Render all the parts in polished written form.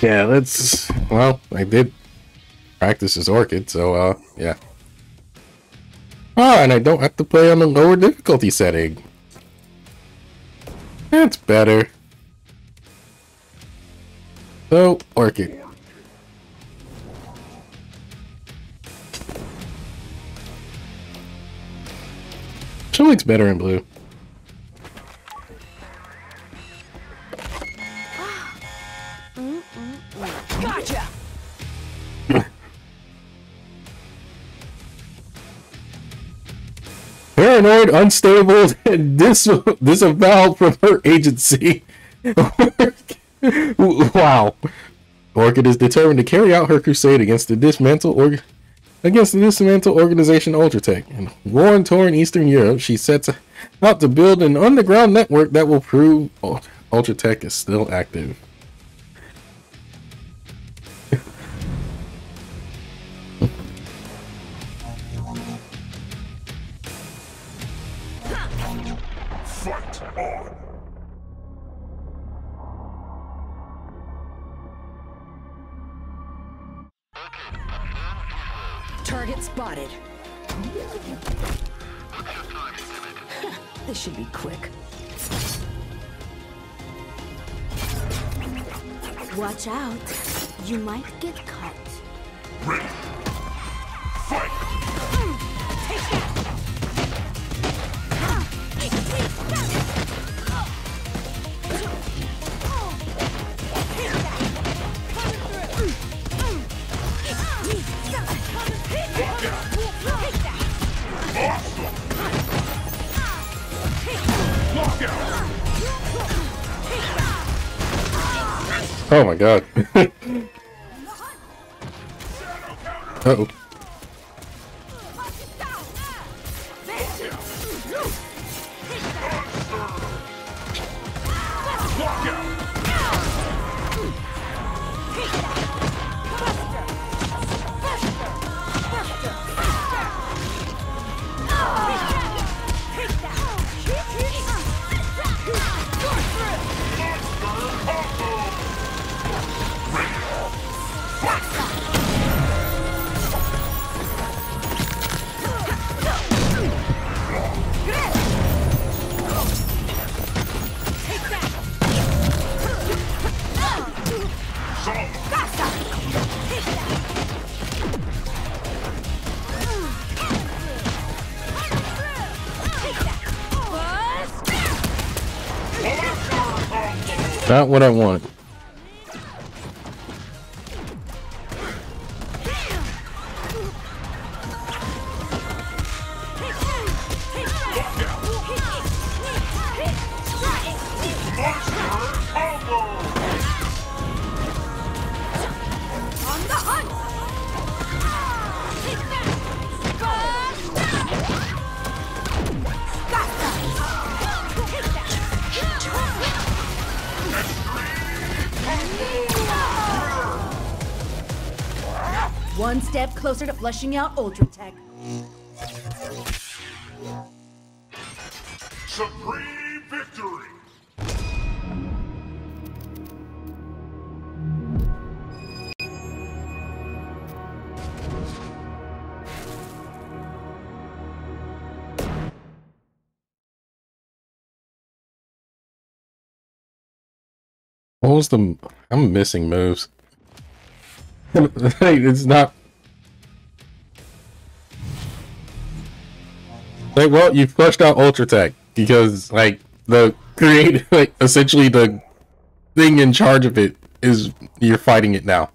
Yeah, let's. Well, I did practice as Orchid, so yeah. Ah, and I don't have to play on the lower difficulty setting. That's better. So, Orchid. She looks better in blue. Gotcha. Paranoid, unstable, and disavowed from her agency. Wow. Orchid is determined to carry out her crusade against the dismantled organization Ultratech. In war-torn Eastern Europe, she sets out to build an underground network that will prove Ultratech is still active. Fight on! Target spotted. This should be quick. Watch out. You might get cut. Ready! Fight! Oh my god. Uh-oh. Not what I want. One step closer to flushing out Ultratech. Supreme victory! What was the... I'm missing moves. It's not... Like, well, you flushed out Ultratech because, like, the creative, like, essentially the thing in charge of it is you're fighting it now.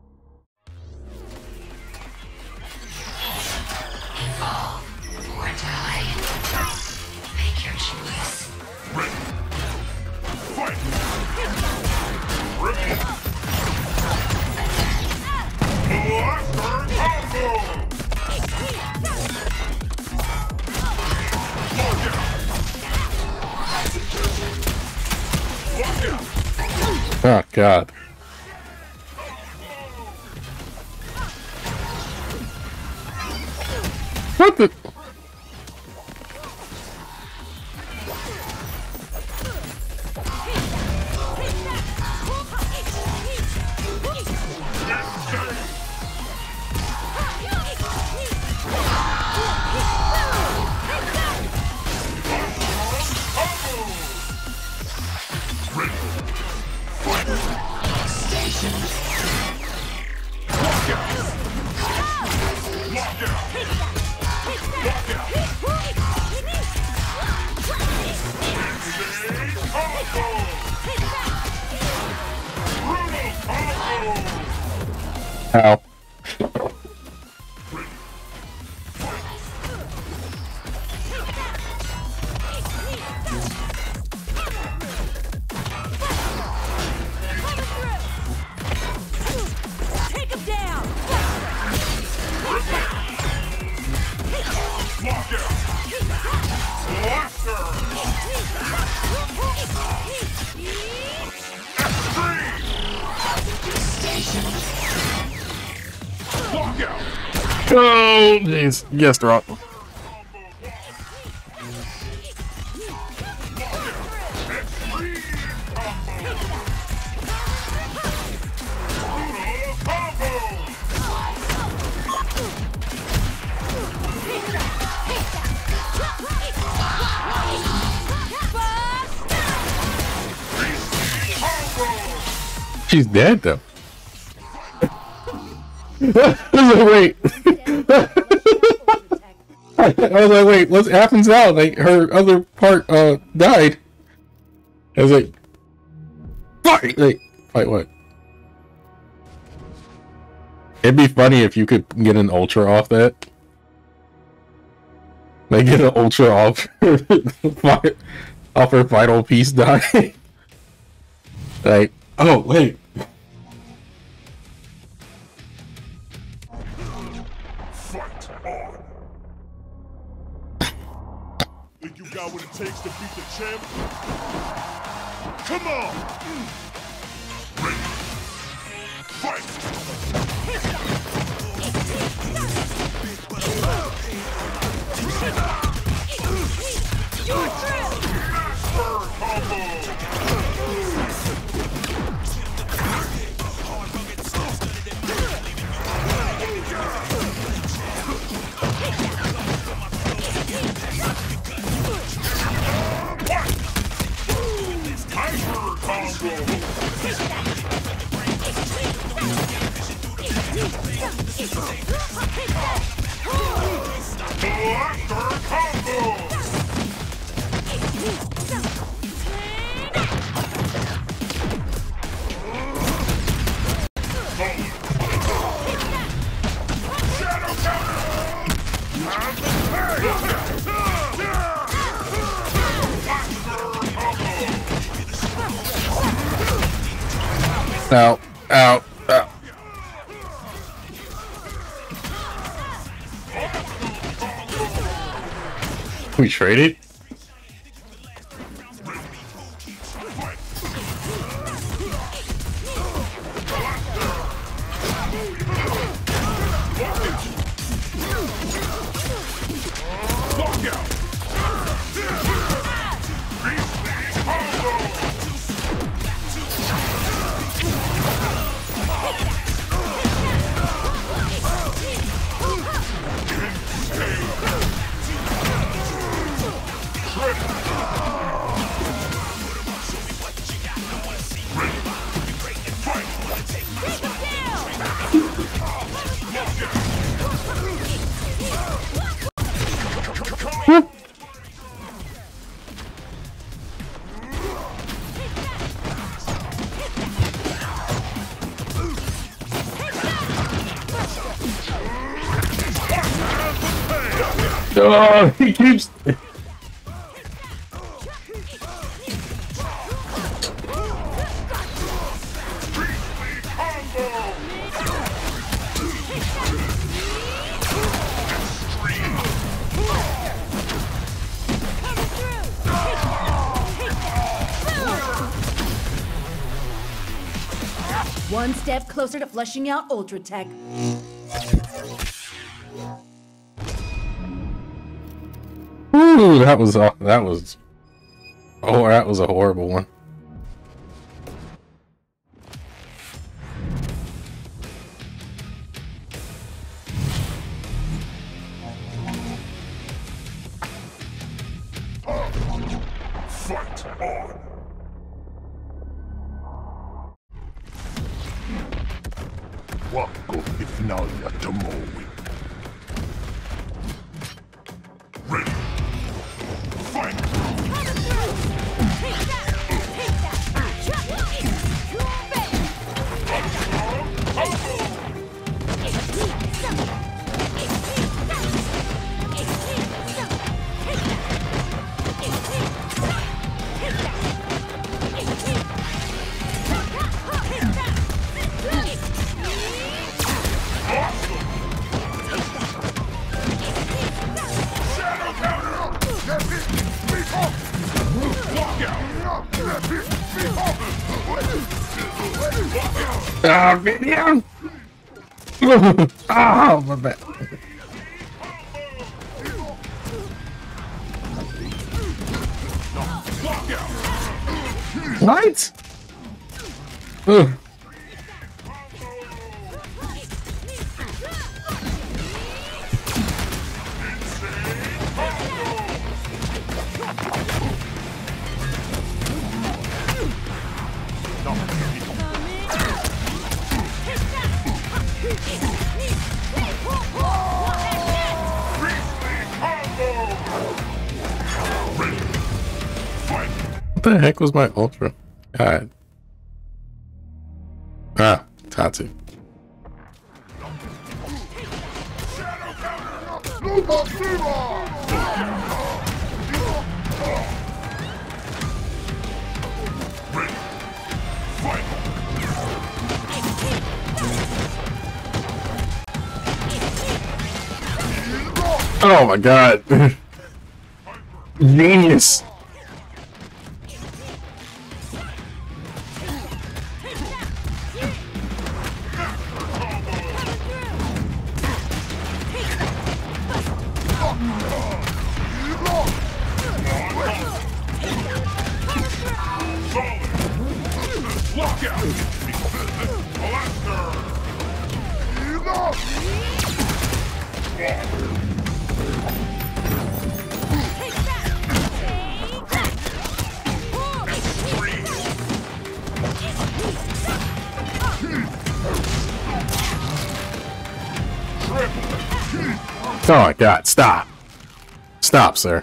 Oh god. What the? Ow. Take him down! Oh, jeez. Yes, drop. She's dead though. Wait. I was like, wait, what happens now? Like her other part died. I was like, fight! Like, fight what? It'd be funny if you could get an ultra off that. Like get an ultra off off her vital piece die. Like, oh wait. Fight on. Think you got what it takes to beat the champ? Come on! Ready. Fight! Ow, ow, ow. We traded? Oh, he keeps. One step closer to flushing out Ultra Tech. Ooh, that was oh, that was a horrible one. Fight on. Wako ifnaya tamowi. Ready. Fight. Ah, video. Oh, my bad. What? Ugh. What the heck was my ultra? God. Ah, Tatsu. Oh my god. Genius. Oh my god, stop. Stop, sir.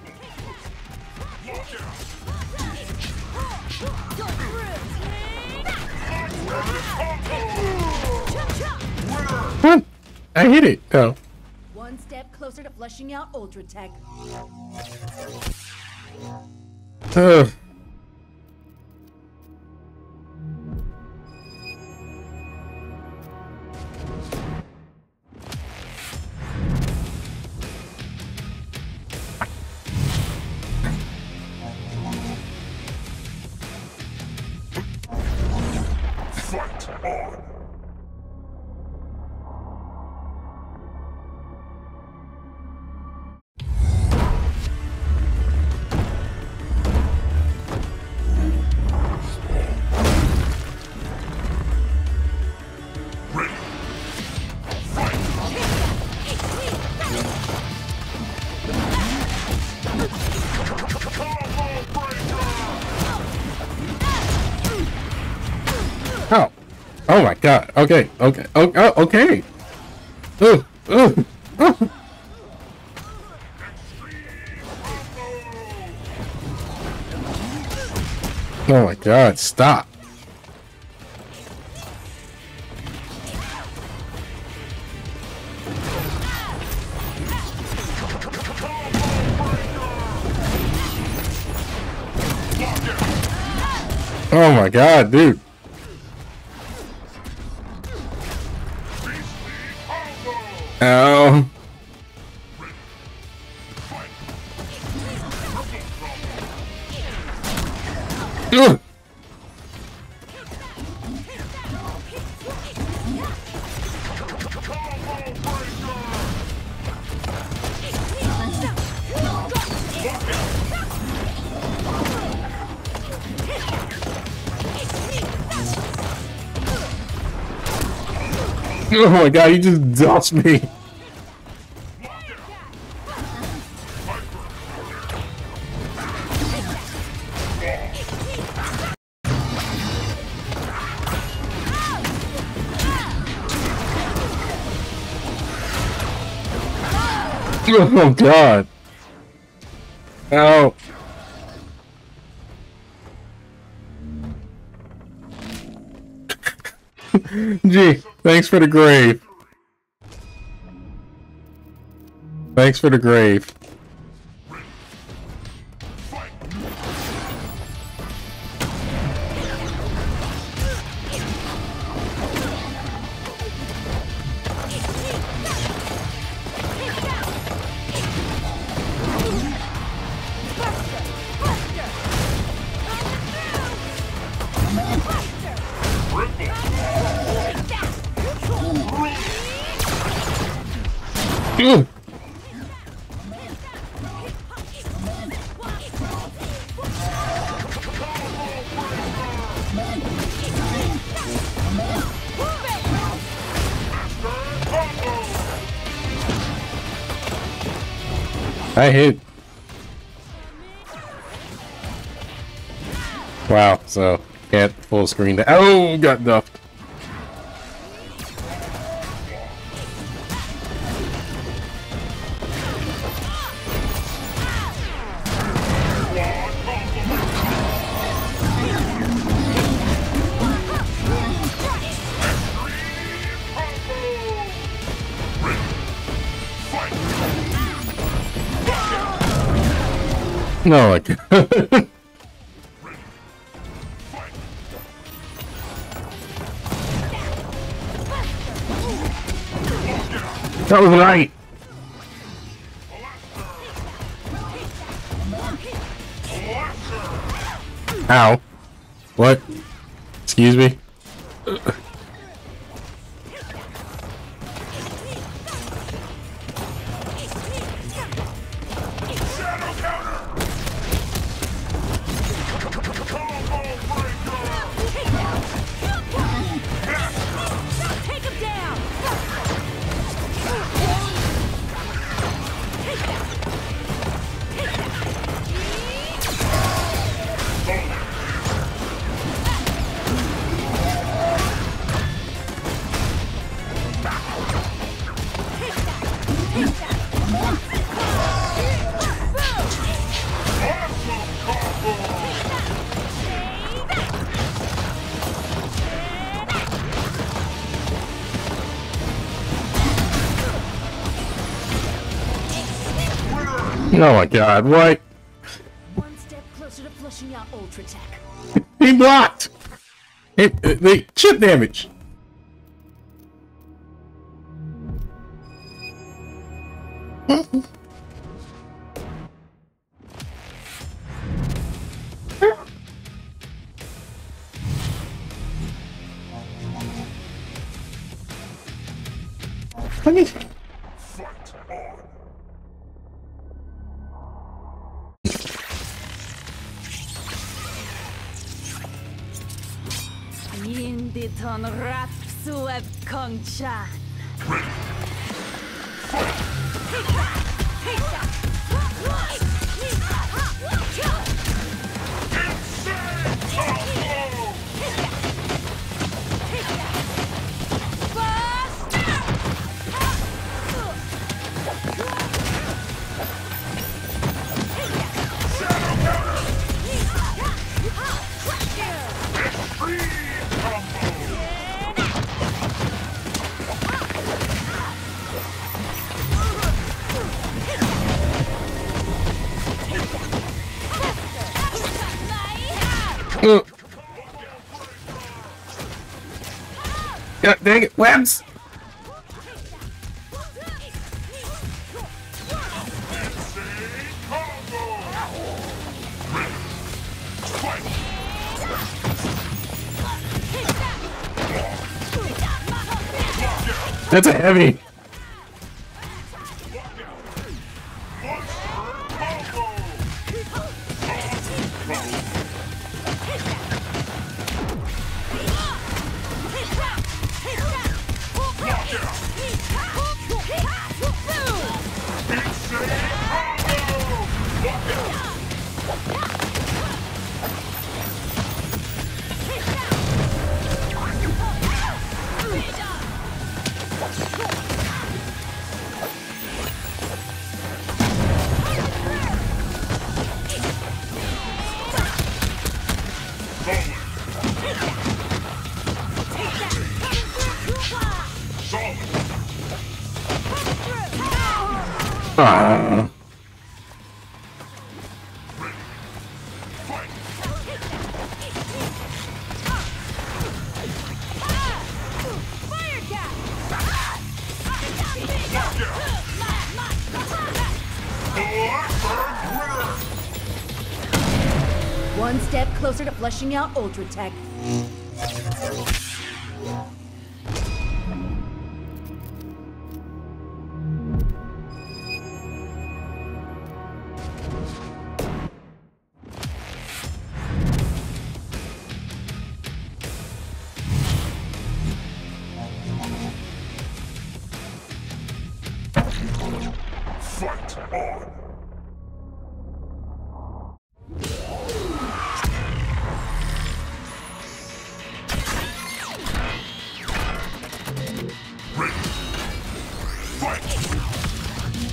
What? I hit it. Oh. One step closer to flushing out Ultra Tech. Fight on. Oh. Oh my god. Okay. Okay. Okay. Ugh. Ugh. Ugh. Oh my god. Stop. Oh my god, dude. Ow. Ugh. Oh my god, you just dosed me. Oh god. Ow. Gee, thanks for the grave. Thanks for the grave. Ugh. I hit. Wow, so can't full screen that. Oh, got duffed. No, like that was right. Ow. What? Excuse me? Oh my god, what? One step closer to flushing out Ultra Tech. He blocked! The chip damage! Fight on. Hindi ton rap sueb kongchan. God dang it, webs! That's a heavy. Ah. One step closer to flushing out Ultra Tech. Fight on! Ready! Fight!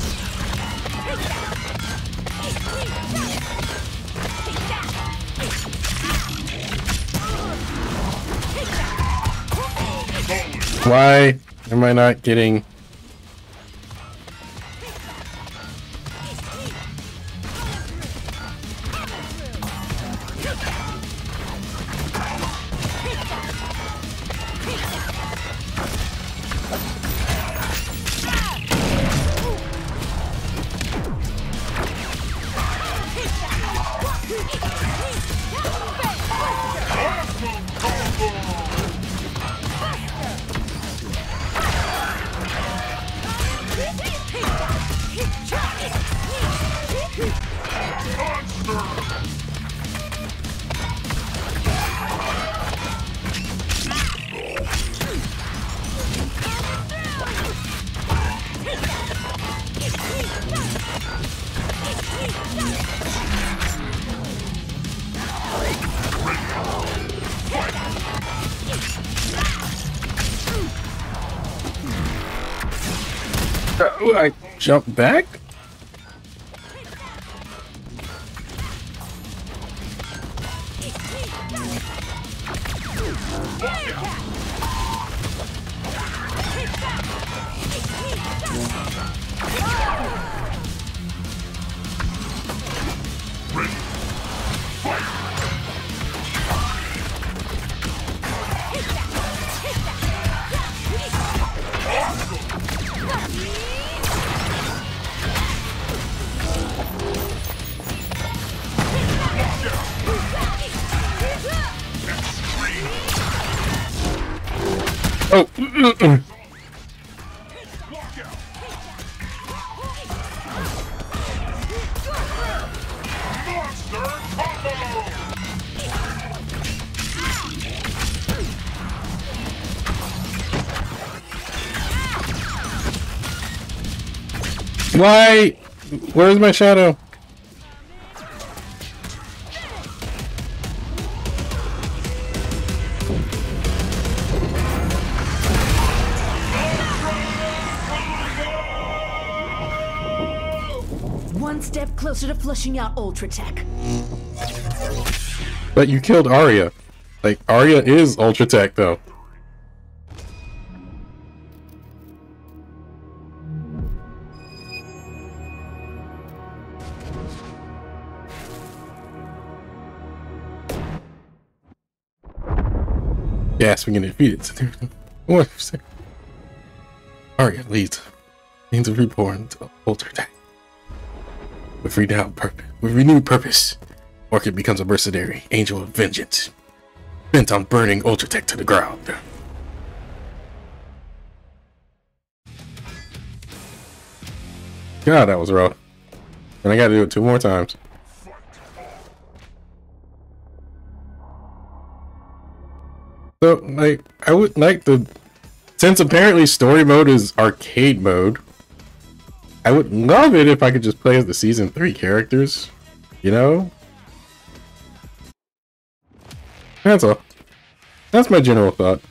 Why am I not getting... I jump back? Oh, why? Where's my shadow? One step closer to flushing out Ultra Tech. But you killed Arya. Like, Arya is Ultra Tech, though. Yes, we can defeat it. What? Arya leads. Means of reborn to Ultra Tech. With renewed purpose, Orchid becomes a mercenary angel of vengeance, bent on burning Ultra Tech to the ground. God, that was rough. And I gotta do it 2 more times. So, like, I would like since apparently story mode is arcade mode, I would love it if I could just play as the Season 3 characters, you know? That's all. That's my general thought.